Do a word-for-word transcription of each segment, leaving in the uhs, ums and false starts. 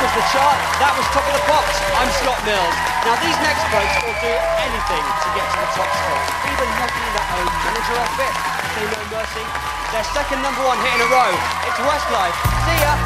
was the chart. That was Top of the Pops. I'm Scott Mills. Now, these next folks will do anything to get to the top spot, even knocking their own manager off it. Say no mercy. Their second number one hit in a row. It's Westlife. See ya.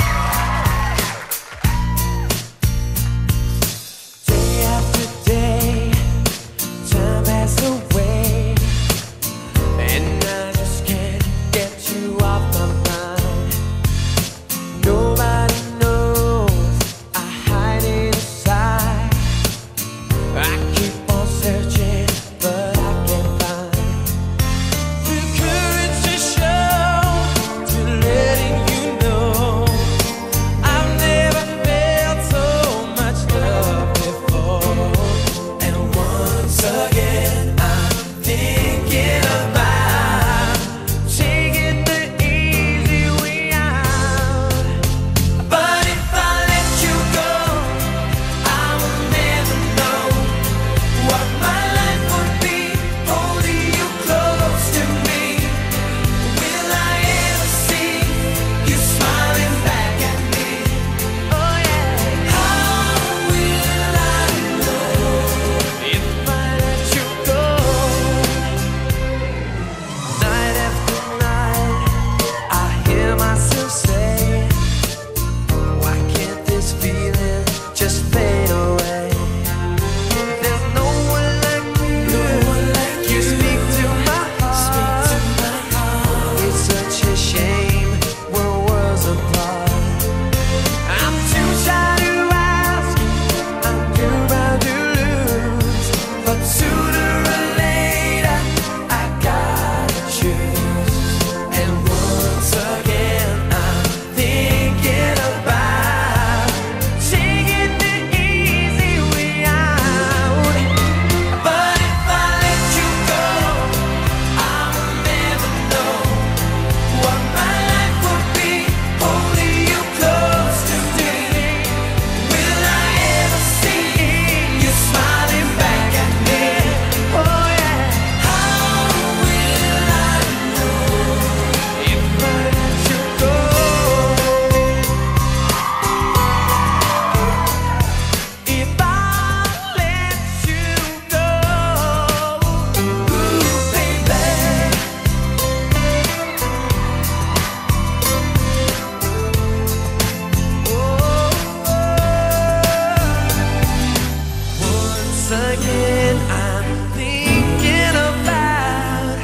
Again, I'm thinking about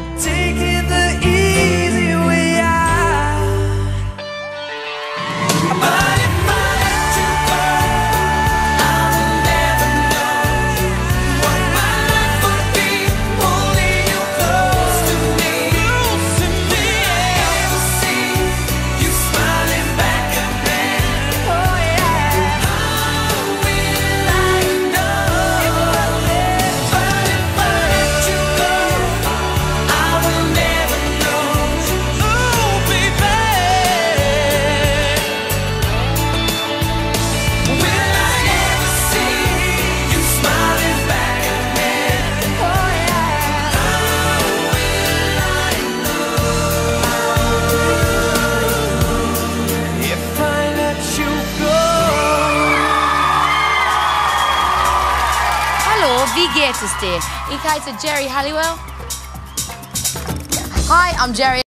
taking the easy way out. But if I let you go, I'll never know what my life would be. Holding you close to me, close to me. Ever see you smiling back at me? Oh yeah. How will I know? Wie geht es dir? Ich heiße Jerry Halliwell. Hi, I'm Jerry.